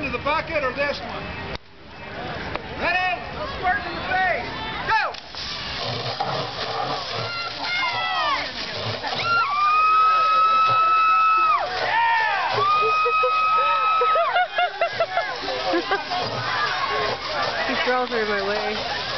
into the bucket or this one? Ready? Go squirt in the face. Go! These girls are in my way.